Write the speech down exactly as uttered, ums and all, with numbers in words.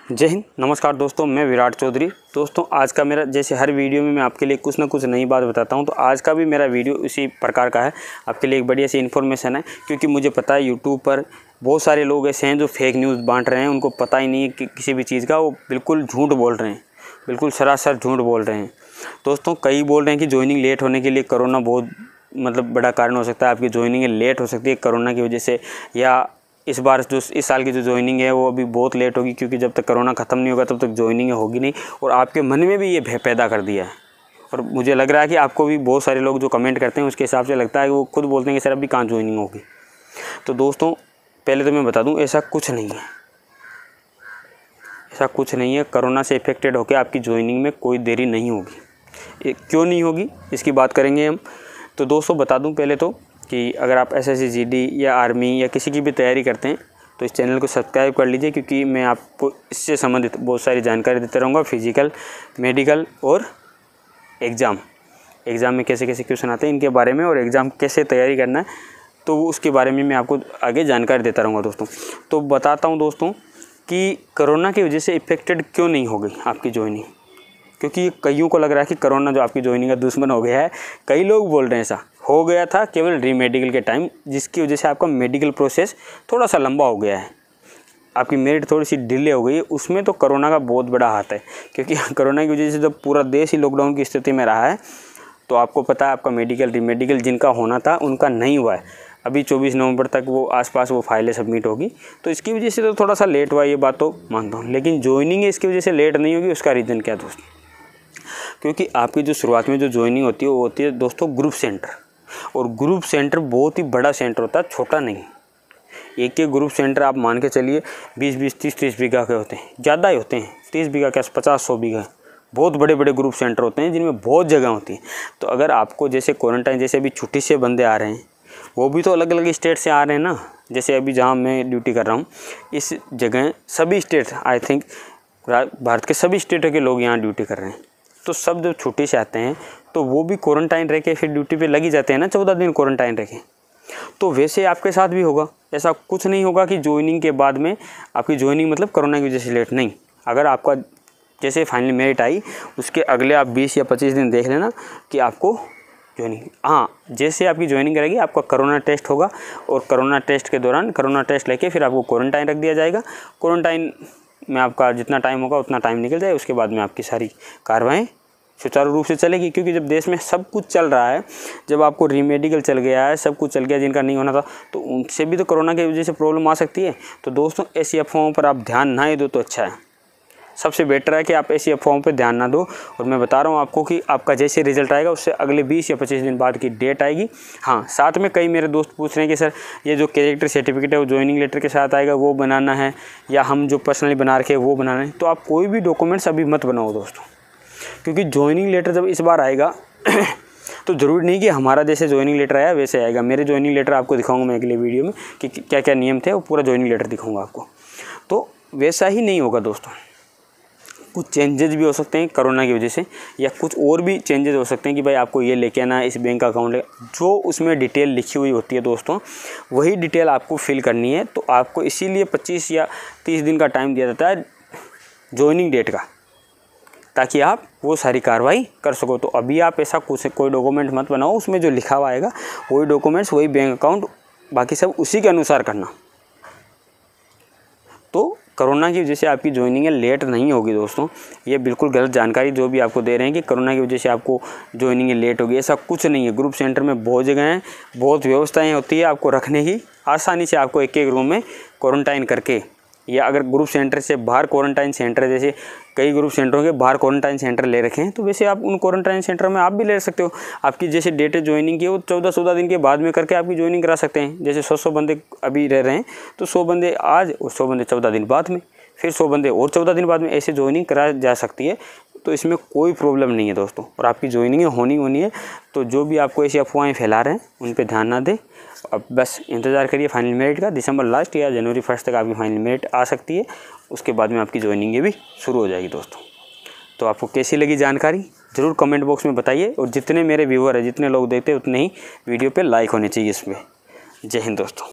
जय हिंद, नमस्कार दोस्तों, मैं विराट चौधरी। दोस्तों आज का मेरा, जैसे हर वीडियो में मैं आपके लिए कुछ ना कुछ नई बात बताता हूं, तो आज का भी मेरा वीडियो इसी प्रकार का है। आपके लिए एक बढ़िया सी इन्फॉर्मेशन है, क्योंकि मुझे पता है यूट्यूब पर बहुत सारे लोग ऐसे हैं जो फेक न्यूज़ बांट रहे हैं। उनको पता ही नहीं है कि किसी भी चीज़ का, वो बिल्कुल झूठ बोल रहे हैं, बिल्कुल सरासर झूठ बोल रहे हैं। दोस्तों कई बोल रहे हैं कि ज्वाइनिंग लेट होने के लिए कोरोना बहुत मतलब बड़ा कारण हो सकता है, आपकी ज्वाइनिंग लेट हो सकती है कोरोना की वजह से, या इस बार जो इस साल की जो ज्वाइनिंग है वो अभी बहुत लेट होगी, क्योंकि जब तक कोरोना ख़त्म नहीं होगा तब तक ज्वाइनिंग होगी नहीं। और आपके मन में भी ये भय पैदा कर दिया है, और मुझे लग रहा है कि आपको भी बहुत सारे लोग जो कमेंट करते हैं उसके हिसाब से लगता है कि वो खुद बोलते हैं कि सर अभी कहाँ ज्वाइनिंग होगी। तो दोस्तों पहले तो मैं बता दूँ, ऐसा कुछ नहीं है, ऐसा कुछ नहीं है। कोरोना से इफेक्टेड होकर आपकी ज्वाइनिंग में कोई देरी नहीं होगी। क्यों नहीं होगी इसकी बात करेंगे हम। तो दोस्तों बता दूं पहले तो कि अगर आप S S C G D या आर्मी या किसी की भी तैयारी करते हैं तो इस चैनल को सब्सक्राइब कर लीजिए, क्योंकि मैं आपको इससे संबंधित बहुत सारी जानकारी देता रहूँगा। फिजिकल, मेडिकल और एग्ज़ाम एग्ज़ाम में कैसे कैसे क्वेश्चन आते हैं इनके बारे में, और एग्ज़ाम कैसे तैयारी करना है तो उसके बारे में मैं आपको आगे जानकारी देता रहूँगा दोस्तों। तो बताता हूँ दोस्तों कि कोरोना की वजह से इफेक्टेड क्यों नहीं हो गई आपकी ज्वाइनिंग, क्योंकि कईयों को लग रहा है कि कोरोना जो आपकी ज्वाइनिंग का दुश्मन हो गया है। कई लोग बोल रहे हैं ऐसा हो गया था केवल री मेडिकल के टाइम, जिसकी वजह से आपका मेडिकल प्रोसेस थोड़ा सा लंबा हो गया है, आपकी मेरिट थोड़ी सी डिले हो गई है। उसमें तो कोरोना का बहुत बड़ा हाथ है, क्योंकि कोरोना की वजह से जब पूरा देश ही लॉकडाउन की स्थिति में रहा है, तो आपको पता है आपका मेडिकल री मेडिकल जिनका होना था उनका नहीं हुआ है। अभी चौबीस नवंबर तक वो आसपास वो फाइलें सबमिट होगी, तो इसकी वजह से तो थोड़ा सा लेट हुआ, ये बात तो मानता हूँ। लेकिन ज्वाइनिंग इसकी वजह से लेट नहीं होगी, उसका रीज़न क्या दोस्तों, क्योंकि आपकी जो शुरुआत में जो ज्वाइनिंग होती है वो होती है दोस्तों ग्रुप सेंटर। और ग्रुप सेंटर बहुत ही बड़ा सेंटर होता है, छोटा नहीं। एक एक ग्रुप सेंटर आप मान के चलिए बीस बीस तीस तीस बीघा के होते हैं, ज़्यादा ही होते हैं, तीस बीघा के पचास सौ बीघा। बहुत बड़े बड़े ग्रुप सेंटर होते हैं जिनमें बहुत जगह होती है। तो अगर आपको जैसे क्वारंटाइन, जैसे अभी छुट्टी से बंदे आ रहे हैं, वो भी तो अलग अलग स्टेट से आ रहे हैं ना। जैसे अभी जहाँ मैं ड्यूटी कर रहा हूँ, इस जगह सभी स्टेट, आई थिंक भारत के सभी स्टेटों के लोग यहाँ ड्यूटी कर रहे हैं। तो सब जब छुट्टी से आते हैं तो वो भी क्वारंटाइन रह के फिर ड्यूटी पे लगी जाते हैं ना, चौदह दिन क्वारंटाइन रह के। तो वैसे आपके साथ भी होगा। ऐसा कुछ नहीं होगा कि ज्वाइनिंग के बाद में आपकी ज्वाइनिंग मतलब कोरोना की वजह से लेट नहीं। अगर आपका जैसे फाइनली मेरिट आई, उसके अगले आप बीस या पच्चीस दिन देख लेना कि आपको ज्वाइनिंग, हाँ जैसे आपकी ज्वाइनिंग करेगी आपका कोरोना टेस्ट होगा, और कोरोना टेस्ट के दौरान कोरोना टेस्ट लेके फिर आपको क्वारंटाइन रख दिया जाएगा। क्वारंटाइन में आपका जितना टाइम होगा उतना टाइम निकल जाए, उसके बाद में आपकी सारी कार्रवाई सुचारू रूप से चलेगी। क्योंकि जब देश में सब कुछ चल रहा है, जब आपको री मेडिकल चल गया है, सब कुछ चल गया जिनका नहीं होना था, तो उनसे भी तो कोरोना की वजह से प्रॉब्लम आ सकती है। तो दोस्तों ऐसी अफवाहों पर आप ध्यान ना ही दो तो अच्छा है। सबसे बेटर है कि आप ऐसी अफवाहों पर ध्यान ना दो। और मैं बता रहा हूँ आपको कि आपका जैसे रिजल्ट आएगा उससे अगले बीस या पच्चीस दिन बाद की डेट आएगी। हाँ, साथ में कई मेरे दोस्त पूछ रहे हैं कि सर ये जो कैरेक्टर सर्टिफिकेट है वो ज्वाइनिंग लेटर के साथ आएगा, वो बनाना है, या हम जो पर्सनली बना रखे वो बनाना है। तो आप कोई भी डॉक्यूमेंट्स अभी मत बनाओ दोस्तों, क्योंकि ज्वाइनिंग लेटर जब इस बार आएगा तो ज़रूरी नहीं कि हमारा जैसे ज्वाइनिंग लेटर आया वैसे आएगा। मेरे ज्वाइनिंग लेटर आपको दिखाऊंगा मैं अगले वीडियो में कि क्या क्या नियम थे, वो पूरा ज्वाइनिंग लेटर दिखाऊंगा आपको। तो वैसा ही नहीं होगा दोस्तों, कुछ चेंजेस भी हो सकते हैं कोरोना की वजह से, या कुछ और भी चेंजेस हो सकते हैं कि भाई आपको ये लेके आना है, इस बैंक का अकाउंट, जो उसमें डिटेल लिखी हुई होती है दोस्तों, वही डिटेल आपको फिल करनी है। तो आपको इसीलिए पच्चीस या तीस दिन का टाइम दिया जाता है ज्वाइनिंग डेट का, ताकि आप वो सारी कार्रवाई कर सको। तो अभी आप ऐसा कुछ कोई डॉक्यूमेंट मत बनाओ, उसमें जो लिखा हुआ आएगा वही डॉक्यूमेंट्स, वही बैंक अकाउंट, बाकी सब उसी के अनुसार करना। तो कोरोना की वजह से आपकी ज्वाइनिंग लेट नहीं होगी दोस्तों, ये बिल्कुल गलत जानकारी जो भी आपको दे रहे हैं कि कोरोना की वजह से आपको ज्वाइनिंग लेट होगी, ऐसा कुछ नहीं है। ग्रुप सेंटर में बहुत जगह हैं, बहुत व्यवस्थाएं होती है आपको रखने की, आसानी से आपको एक एक रूम में क्वारंटाइन करके, या अगर ग्रुप सेंटर से बाहर क्वारंटाइन सेंटर, जैसे कई ग्रुप सेंटरों के बाहर क्वारंटाइन सेंटर ले रखे हैं, तो वैसे आप उन क्वारंटाइन सेंटर में आप भी ले सकते हो। आपकी जैसे डेट ज्वाइनिंग की वो चौदह चौदह दिन के बाद में करके आपकी ज्वाइनिंग करा सकते हैं। जैसे सौ सौ बंदे अभी रह रहे हैं, तो सौ बंदे आज और सौ बंदे चौदह दिन बाद में, फिर सौ बंदे और चौदह दिन बाद में, ऐसे ज्वाइनिंग करा जा सकती है। तो इसमें कोई प्रॉब्लम नहीं है दोस्तों, और आपकी ज्वाइनिंग होनी होनी है। तो जो भी आपको ऐसी अफवाहें फैला रहे हैं उन पर ध्यान ना दें। अब बस इंतज़ार करिए फाइनल मेरिट का। दिसंबर लास्ट या जनवरी फर्स्ट तक आपकी फाइनल मेरिट आ सकती है, उसके बाद में आपकी ज्वाइनिंग भी शुरू हो जाएगी दोस्तों। तो आपको कैसी लगी जानकारी ज़रूर कमेंट बॉक्स में बताइए, और जितने मेरे व्यूअर हैं, जितने लोग देखते हैं, उतने ही वीडियो पे लाइक होने चाहिए इसमें। जय हिंद दोस्तों।